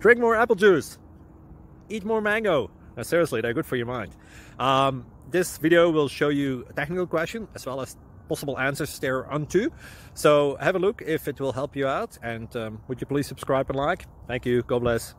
Drink more apple juice. Eat more mango. No, seriously, they're good for your mind. This video will show you a technical question as well as possible answers thereunto. So have a look if it will help you out, and would you please subscribe and like? Thank you. God bless.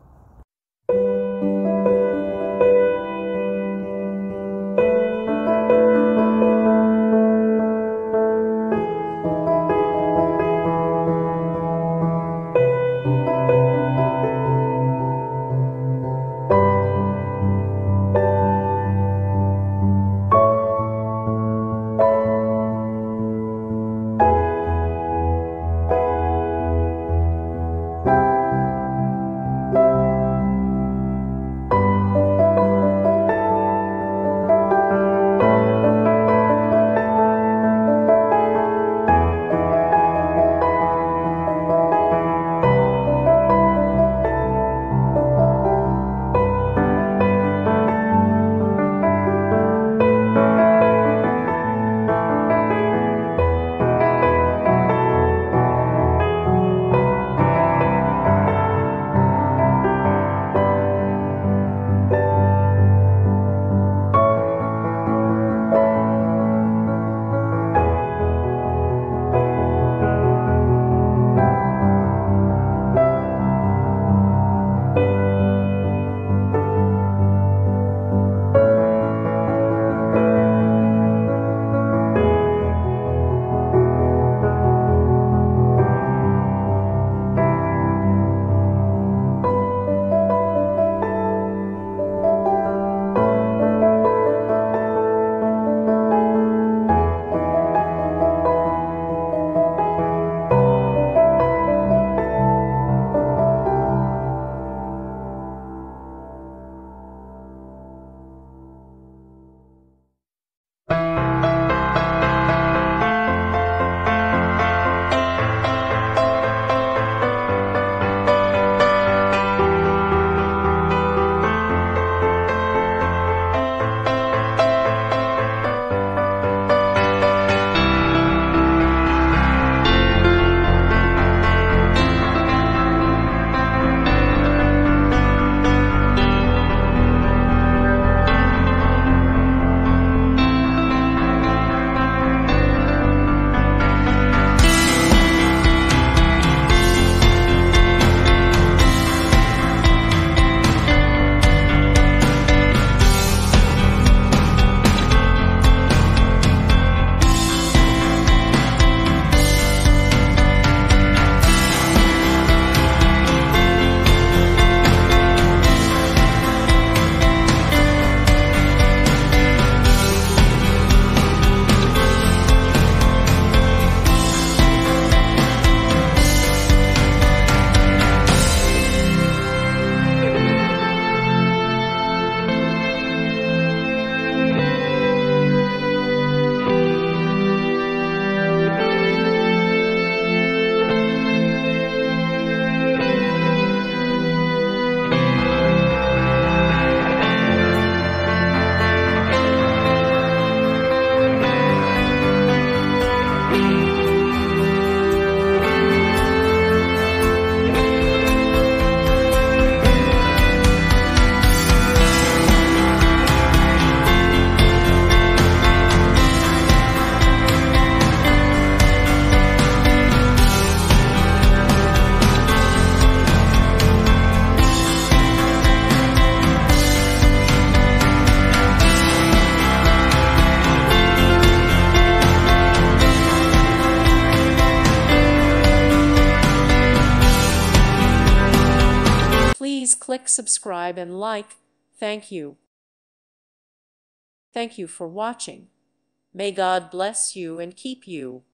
Please click subscribe and like. Thank you. Thank you for watching. May God bless you and keep you.